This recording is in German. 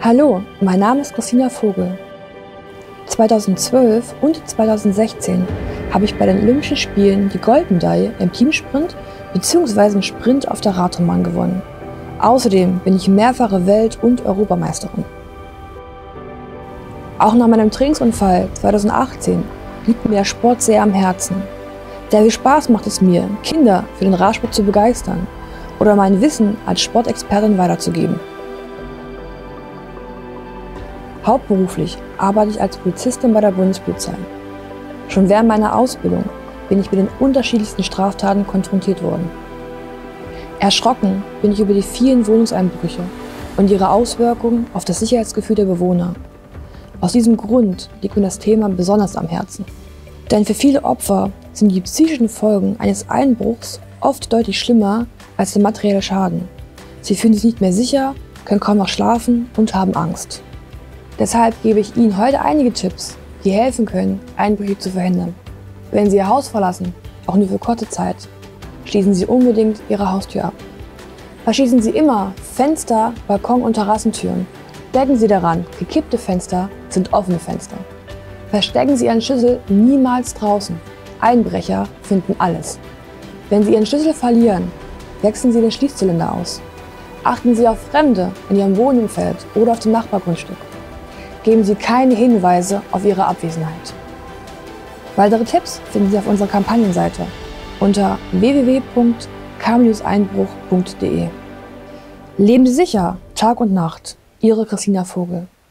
Hallo, mein Name ist Christina Vogel. 2012 und 2016 habe ich bei den Olympischen Spielen die Goldmedaille im Teamsprint bzw. im Sprint auf der Radrennbahn gewonnen. Außerdem bin ich mehrfache Welt- und Europameisterin. Auch nach meinem Trainingsunfall 2018 liegt mir der Sport sehr am Herzen. Sehr viel Spaß macht es mir, Kinder für den Radsport zu begeistern oder mein Wissen als Sportexpertin weiterzugeben. Hauptberuflich arbeite ich als Polizistin bei der Bundespolizei. Schon während meiner Ausbildung bin ich mit den unterschiedlichsten Straftaten konfrontiert worden. Erschrocken bin ich über die vielen Wohnungseinbrüche und ihre Auswirkungen auf das Sicherheitsgefühl der Bewohner. Aus diesem Grund liegt mir das Thema besonders am Herzen. Denn für viele Opfer sind die psychischen Folgen eines Einbruchs oft deutlich schlimmer als der materielle Schaden. Sie fühlen sich nicht mehr sicher, können kaum noch schlafen und haben Angst. Deshalb gebe ich Ihnen heute einige Tipps, die helfen können, Einbrüche zu verhindern. Wenn Sie Ihr Haus verlassen, auch nur für kurze Zeit, schließen Sie unbedingt Ihre Haustür ab. Verschließen Sie immer Fenster, Balkon- und Terrassentüren. Denken Sie daran, gekippte Fenster sind offene Fenster. Verstecken Sie Ihren Schlüssel niemals draußen. Einbrecher finden alles. Wenn Sie Ihren Schlüssel verlieren, wechseln Sie den Schließzylinder aus. Achten Sie auf Fremde in Ihrem Wohnumfeld oder auf dem Nachbargrundstück. Geben Sie keine Hinweise auf Ihre Abwesenheit. Weitere Tipps finden Sie auf unserer Kampagnenseite unter www.k-einbruch.de. Leben Sie sicher, Tag und Nacht. Ihre Christina Vogel.